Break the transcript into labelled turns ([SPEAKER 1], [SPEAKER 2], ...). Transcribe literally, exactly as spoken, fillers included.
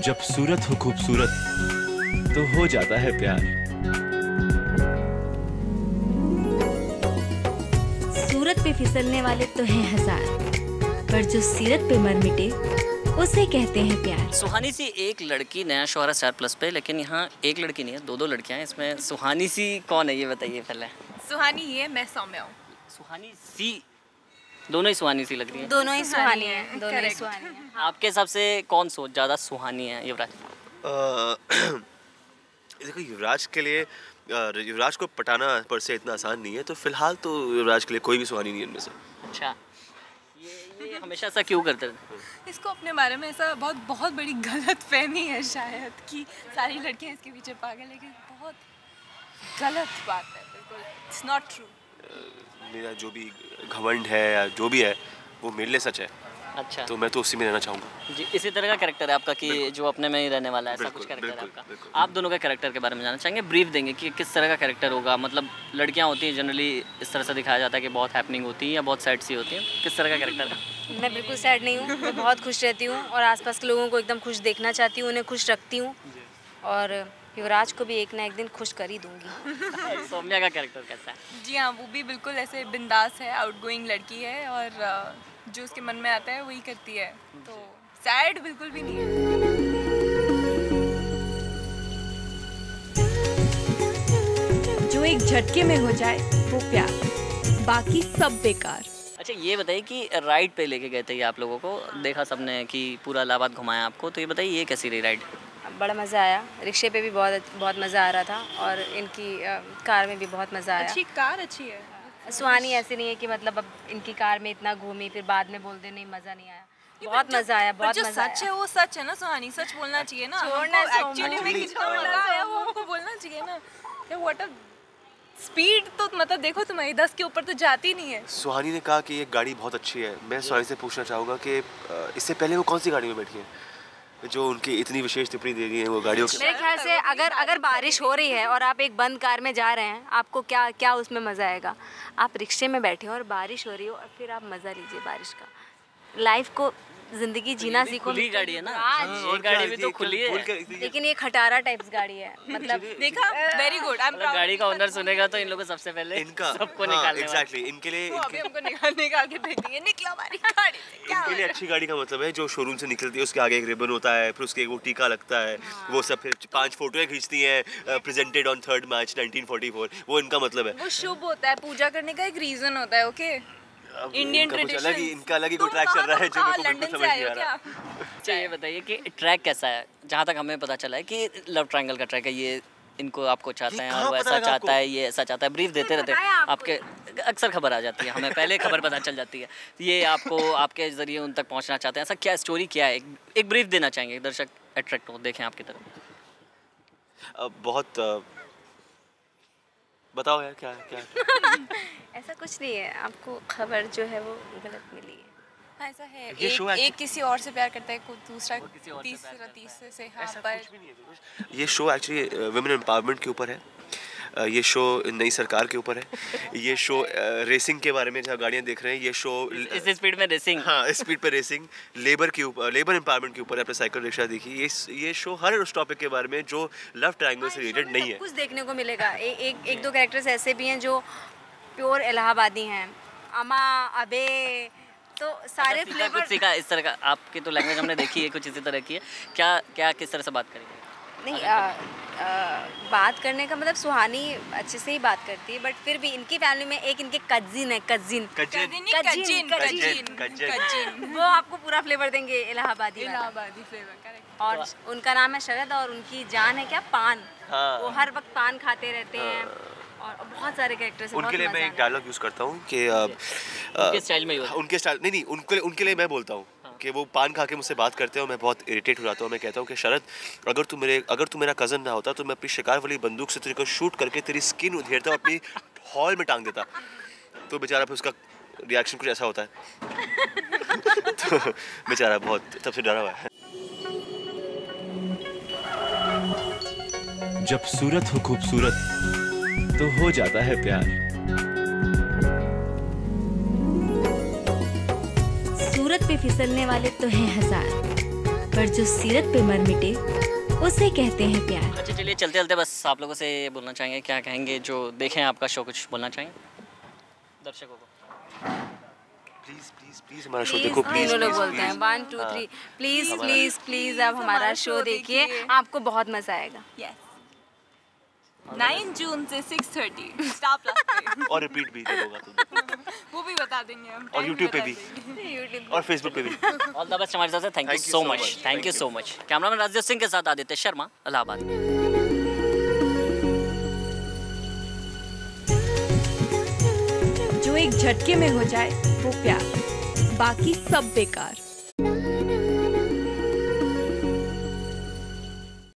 [SPEAKER 1] जब सूरत हो खूबसूरत तो हो जाता है प्यार।
[SPEAKER 2] सूरत पे फिसलने वाले तो हैं हजार, पर जो सीरत पे मर मिटे उसे कहते हैं प्यार।
[SPEAKER 3] सुहानी सी एक लड़की, नया शोहरा स्टार प्लस पे, लेकिन यहाँ एक लड़की नहीं है, दो दो लड़कियाँ हैं। इसमें सुहानी सी कौन है ये बताइए पहले।
[SPEAKER 4] सुहानी ये, मैं सौम्या हूँ। सुहानी सी,
[SPEAKER 3] दोनों ही सुहानी सी लग रही है।
[SPEAKER 2] दोनों ही सुहानी है, दोनों ही सुहानी है।
[SPEAKER 3] आपके हिसाब से कौन सो ज़्यादा सुहानी है युवराज?
[SPEAKER 5] देखो युवराज के लिए, युवराज को पटाना पर से इतना आसान नहीं है, तो फिलहाल तो युवराज के लिए कोई भी सुहानी नहीं है इनमें से।
[SPEAKER 3] अच्छा, ये ये हमेशा ऐसा क्यों करते हैं?
[SPEAKER 4] इसको अपने बारे में ऐसा बहुत बहुत बड़ी गलत फहमी है शायद कि सारी लड़कियां इसके पीछे पागल, लेकिन बहुत गलत बात है, बिल्कुल इट्स नॉट ट्रू।
[SPEAKER 5] मेरा जो भी घमंड है या जो भी है वो मेरे लिए सच है।
[SPEAKER 3] अच्छा,
[SPEAKER 5] तो मैं तो उसी में रहना चाहूँगा
[SPEAKER 3] जी। इसी तरह का कैरेक्टर है आपका कि जो अपने में ही रहने वाला है, ऐसा कुछ कैरेक्टर है आपका? आप दोनों का कैरेक्टर के बारे में जानना चाहेंगे, ब्रीफ देंगे कि किस तरह का कैरेक्टर होगा। मतलब लड़कियां होती हैं जनरली इस तरह से दिखाया जाता है कि बहुत हैपनिंग होती है या बहुत सैड सी होती है, किस तरह का कैरेक्टर है?
[SPEAKER 2] मैं बिल्कुल सैड नहीं हूँ, मैं बहुत खुश रहती हूँ और आसपास के लोगों को एकदम खुश देखना चाहती हूँ, उन्हें खुश रखती हूँ और युवराज को भी एक ना एक दिन खुश कर ही दूंगी।
[SPEAKER 3] सौम्या का कैरेक्टर कैसा है?
[SPEAKER 4] जी हाँ, वो भी बिल्कुल ऐसे बिंदास है, आउटगोइंग लड़की है और जो उसके मन में आता है वही करती है, तो सैड बिल्कुल भी नहीं है।
[SPEAKER 6] जो एक झटके में हो जाए वो प्यार, बाकी सब बेकार।
[SPEAKER 3] अच्छा, ये बताइए कि राइड पे लेके गए थे ये आप लोगों को, देखा सबने कि पूरा इलाहाबाद घुमाया आपको, तो ये बताइए ये कैसी रही राइड?
[SPEAKER 2] बड़ा मज़ा आया, रिक्शे पे भी बहुत बहुत मज़ा आ रहा था और इनकी आ, कार में भी बहुत मज़ा आया।
[SPEAKER 4] अच्छी कार अच्छी है।
[SPEAKER 2] सुहानी ऐसी नहीं है कि मतलब अब इनकी कार में इतना घूमी फिर बाद में बोल दे नहीं मज़ा नहीं आया। बहुत मज़ा आया, बहुत मज़ा आया।
[SPEAKER 4] सच है वो सच है ना सुहानी, सच बोलना चाहिए ना।
[SPEAKER 2] छोड़ना
[SPEAKER 4] एक्चुअली में कितना मज़ा आया वो हमको बोलना चाहिए ना। व्हाट अ स्पीड, तो मतलब देखो तुम्हारी दस के ऊपर तो जाती नहीं है।
[SPEAKER 5] सुहानी ने कहा कि ये गाड़ी बहुत अच्छी है। मैं सुहानी से पूछना चाहूँगा कि इससे पहले वो कौन सी गाड़ी में बैठी है जो उनकी इतनी विशेष टिप्पणी दे रही है वो गाड़ियों के?
[SPEAKER 2] मेरे ख्याल से अगर अगर बारिश हो रही है और आप एक बंद कार में जा रहे हैं, आपको क्या क्या उसमें मज़ा आएगा? आप रिक्शे में बैठे हो और बारिश हो रही हो और फिर आप मज़ा लीजिए बारिश का। लाइफ को, जिंदगी जीना सीखो।
[SPEAKER 3] खुली गाड़ी है ना, ये गाड़ी भी तो खुली है,
[SPEAKER 2] लेकिन ये खटारा टाइप्स गाड़ी है। मतलब
[SPEAKER 4] देखा, very good. I am proud.
[SPEAKER 3] गाड़ी का ओनर सुनेगा तो इन लोगों को सबसे पहले
[SPEAKER 5] इनका
[SPEAKER 3] सबको निकालने
[SPEAKER 5] एग्जैक्टली इनके लिए
[SPEAKER 4] अभी हमको निकाल निकाल के भेज देंगे, निकलो हमारी गाड़ी से। क्या
[SPEAKER 5] इनके लिए अच्छी गाड़ी का मतलब है जो शोरूम से निकलती है, उसके आगे एक रिबन होता है, फिर उसके वो टीका लगता है, वो सब फिर पांच फोटोएं खींचती हैं, presented on third March nineteen forty four, वो इनका मतलब है।
[SPEAKER 4] वो शुभ होता है, पूजा करने का एक रीजन होता है। ओके, इंडियन ट्रेडिशन,
[SPEAKER 5] इनका अलग ही कोई ट्रैक चल रहा है जो मेरे को
[SPEAKER 4] लंदन
[SPEAKER 5] समझ
[SPEAKER 4] से आए
[SPEAKER 5] नहीं
[SPEAKER 4] हो
[SPEAKER 5] आ रहा।
[SPEAKER 3] अच्छा, ये बताइए कि ट्रैक कैसा है? जहाँ तक हमें पता चला है कि लव ट्रायंगल का ट्रैक है ये, इनको आपको चाहते हैं और वो ऐसा चाहता है, ये ऐसा चाहता है, ब्रीफ देते रहते हैं आपके, अक्सर खबर आ जाती है हमें, पहले खबर पता चल जाती है, ये आपको आपके जरिए उन तक पहुंचना चाहते हैं, ऐसा क्या स्टोरी क्या है? एक, एक ब्रीफ देना चाहेंगे, दर्शक अट्रैक्ट हो, देखें आपकी तरफ।
[SPEAKER 5] बहुत बताओ यार, क्या क्या?
[SPEAKER 2] ऐसा कुछ नहीं है, आपको खबर जो है वो गलत मिली है।
[SPEAKER 4] हाँ, ऐसा है, एक, एक किसी और से प्यार करता है, कोई दूसरा तीसरा तीसरे से। हाँ, पर
[SPEAKER 5] ये शो एक्चुअली वुमेन एम्पावरमेंट के ऊपर है, ये शो नई सरकार के ऊपर है, ये शो रेसिंग के बारे में जहाँ गाड़ियाँ देख रहे हैं, ये शो
[SPEAKER 3] इस स्पीड में रेसिंग,
[SPEAKER 5] हाँ स्पीड पे रेसिंग, लेबर के ऊपर, लेबर एम्पावरमेंट के ऊपर। आपने साइकिल रिक्शा देखी, ये ये शो हर उस टॉपिक के बारे में जो लव ट्रायंगल से रिलेटेड नहीं है।
[SPEAKER 2] कुछ देखने को मिलेगा, ए, एक एक दो कैरेक्टर्स ऐसे भी हैं जो प्योर इलाहाबादी हैं, अमा अबे, तो सारे फ्लेवर
[SPEAKER 3] कुछ सीखा इस तरह का। आपकी तो लैंग्वेज हमने देखी है कुछ इसी तरह की है, क्या क्या किस तरह से बात करेंगे?
[SPEAKER 2] नहीं, आ, आ, बात करने का मतलब सुहानी अच्छे से ही बात करती है, बट फिर भी इनकी फैमिली में एक इनके कजिन है, कजिन
[SPEAKER 4] कजिन कजिन
[SPEAKER 2] वो आपको पूरा फ्लेवर देंगे इलाहाबादी
[SPEAKER 4] इलाहाबादी फ्लेवर, करेक्ट।
[SPEAKER 2] और उनका नाम है शरद और उनकी जान है क्या, पान।
[SPEAKER 5] हाँ।
[SPEAKER 2] वो हर वक्त पान खाते रहते हैं और बहुत सारे कैरेक्टर्स हैं।
[SPEAKER 5] उनके लिए मैं एक डायलॉग यूज करता हूँ कि
[SPEAKER 3] उनके स्टाइल में ही,
[SPEAKER 5] उनके स्टाइल नहीं नहीं उनके उनके लिए मैं बोलता हूँ कि वो पान खा के मुझसे बात करते हैं, मैं बहुत इरिटेट हो जाता हूँ। मैं कहता हूँ कि शरद, अगर तू मेरे अगर तू मेरा कज़न ना होता तो मैं अपनी शिकार वाली बंदूक से तेरे को शूट करके तेरी स्किन उधेरता और अपनी हॉल में टांग देता। तो बेचारा फिर उसका रिएक्शन कुछ ऐसा होता है। तो बेचारा बहुत तब से डरा हुआ है।
[SPEAKER 1] जब सूरत हो खूबसूरत तो हो जाता है प्यार।
[SPEAKER 2] सूरत पे फिसलने वाले तो हैं हजार,
[SPEAKER 6] पर जो सीरत पे मर मिटे उसे कहते हैं प्यार।
[SPEAKER 3] अच्छा चलिए चलते चलते बस आप लोगों से ये बोलना चाहेंगे, क्या कहेंगे जो देखें आपका शो, कुछ बोलना चाहेंगे दर्शकों को?
[SPEAKER 5] प्लीज प्लीज प्लीज हमारा शो देखो प्लीज।
[SPEAKER 2] तीनों लोग बोलते हैं one two three, please please please आप हमारा शो देखिए, आपको बहुत मजा आएगा।
[SPEAKER 4] यस, नाइन जून से सिक्स थर्टी स्टार प्लस पे।
[SPEAKER 5] और रिपीट भी होगा तो
[SPEAKER 4] वो भी बता देंगे हम,
[SPEAKER 5] और यूट्यूब पे भी
[SPEAKER 2] यूट्यूब
[SPEAKER 5] और फेसबुक पे भी।
[SPEAKER 3] ऑल द बेस्ट हमारे साथ से। Thank you so much, thank you so much. Cameraman Rajdev Singh के साथ आदित्य शर्मा, इलाहाबाद।
[SPEAKER 6] जो एक झटके में हो जाए वो प्यार, बाकी सब बेकार।